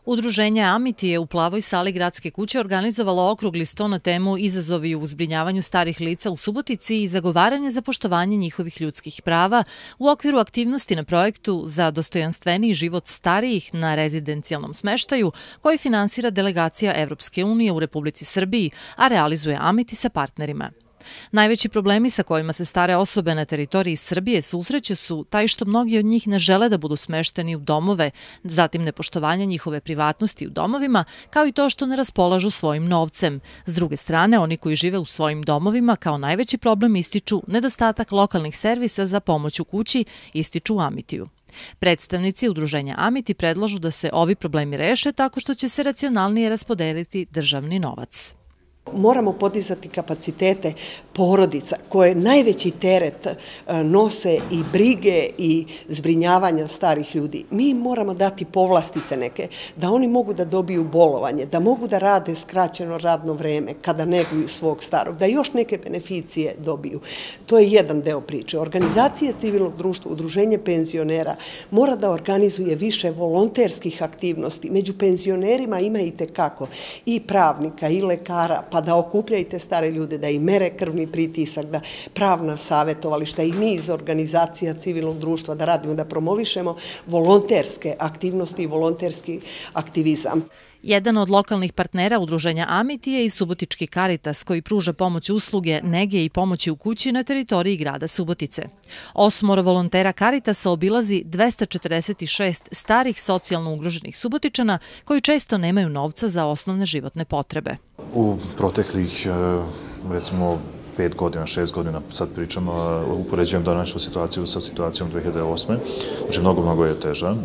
Udruženje Amiti je u Plavoj sali Gradske kuće organizovalo okrugli sto na temu Izazovi u zbrinjavanju starih lica u Subotici i zagovaranje za poštovanje njihovih ljudskih prava u okviru aktivnosti na projektu za dostojanstveniji život starijih na rezidencijalnom smeštaju koji finansira delegacija Evropske unije u Republici Srbiji, a realizuje Amiti sa partnerima. Najveći problemi sa kojima se stare osobe na teritoriji Srbije susreću su taj što mnogi od njih ne žele da budu smešteni u domove, zatim nepoštovanje njihove privatnosti u domovima, kao i to što ne raspolažu svojim novcem. S druge strane, oni koji žive u svojim domovima kao najveći problem ističu nedostatak lokalnih servisa za pomoć u kući, ističu u Amitiju. Predstavnici udruženja Amiti predlažu da se ovi problemi reše tako što će se racionalnije raspodeliti državni novac. Moramo podizati kapacitete porodica koje najveći teret nose i brige i zbrinjavanja starih ljudi. Mi im moramo dati povlastice neke, da oni mogu da dobiju bolovanje, da mogu da rade skraćeno radno vreme kada neguju svog starog, da još neke beneficije dobiju. To je jedan deo priče. Organizacije civilnog društva, udruženje penzionera mora da organizuje više volonterskih aktivnosti. Među penzionerima ima i tekako i pravnika i lekara, pa da okupljajte stare ljude, da im mere krvni pritisak, da pravna savjetovališta i mi iz organizacija civilnog društva da radimo, da promovišemo volonterske aktivnosti i volonterski aktivizam. Jedan od lokalnih partnera udruženja Amiti je i Subotički Karitas, koji pruža pomoć usluge, nege i pomoći u kući na teritoriji grada Subotice. 8 volontera Karitasa obilazi 246 starih socijalno ugroženih Subotičana koji često nemaju novca za osnovne životne potrebe. U proteklih, recimo, 5 godina, 6 godina, sad pričamo, upoređujem današnju situaciju sa situacijom 2008. Znači, mnogo je teža.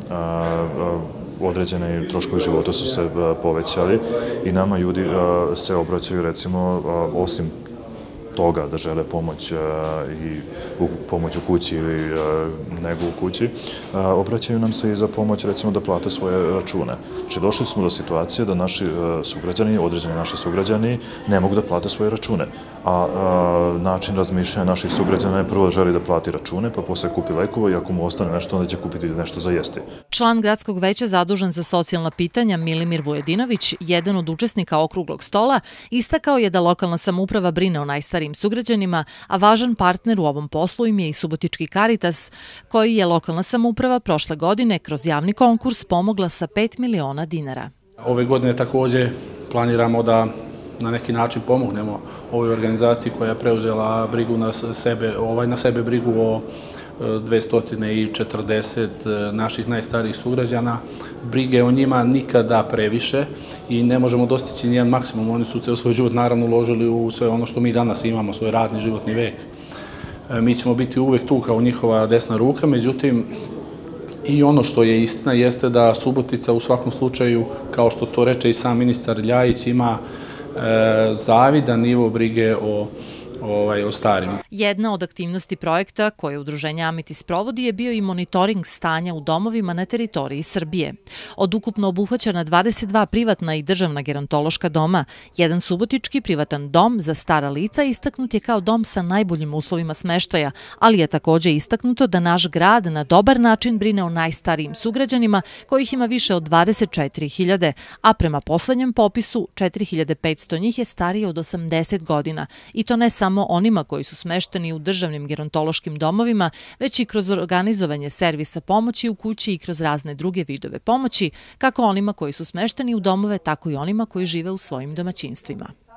Određene troškovi života su se povećali i nama ljudi se obraćaju, recimo, osim toga da žele pomoć i pomoć u kući ili negu u kući, obraćaju nam se i za pomoć, recimo, da plate svoje račune. Znači, došli smo do situacije da naši sugrađani, određeni naši sugrađani, ne mogu da plate svoje račune. A način razmišljanja naših sugrađana je prvo da želi da plati račune, pa posle kupi lekova i ako mu ostane nešto, onda će kupiti nešto za jesti. Član gradskog veća zadužen za socijalna pitanja Milimir Vujedinović, jedan od učesnika okruglog stola, istakao je da lokalna samouprava brine o najstarijim sugrađanima, a važan partner u ovom poslu im je i Subotički Karitas, koji je lokalna samouprava prošle godine kroz javni konkurs pomogla sa 5 miliona dinara. Ove godine također planiramo da na neki način pomognemo ovoj organizaciji koja je preuzela brigu na sebe brigu o 240 naših najstarijih sugrađana. Brige o njima nikada previše i ne možemo dostići nijedan maksimum. Oni su ceo svoj život naravno uložili u sve ono što mi danas imamo, svoj radni životni vek. Mi ćemo biti uvek tu kao njihova desna ruka, međutim i ono što je istina jeste da Subotica u svakom slučaju, kao što to reče i sam ministar Ljajić, ima zavidan nivo brige o starima. Jedna od aktivnosti projekta koje udruženje Amiti sprovodi je bio i monitoring stanja u domovima na teritoriji Srbije. Od ukupno obuhvaćena 22 privatna i državna gerontološka doma, jedan subotički privatan dom za stara lica istaknut je kao dom sa najboljim uslovima smeštaja, ali je također istaknuto da naš grad na dobar način brine o najstarijim sugrađanima, kojih ima više od 24.000, a prema poslednjem popisu 4.500 njih je starije od 80 godina, i to ne samo onima koji su smešteni u državnim gerontološkim domovima, već i kroz organizovanje servisa pomoći u kući i kroz razne druge vidove pomoći, kako onima koji su smešteni u domove, tako i onima koji žive u svojim domaćinstvima.